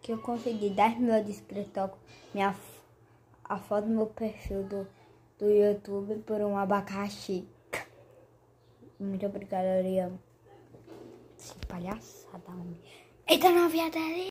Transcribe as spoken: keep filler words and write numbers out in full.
que eu consegui dez mil de inscritos, minha, a foto do meu perfil do, do YouTube por um abacaxi. Muito obrigada, Ariane. Que palhaçada, homem. Eita, novinha dele.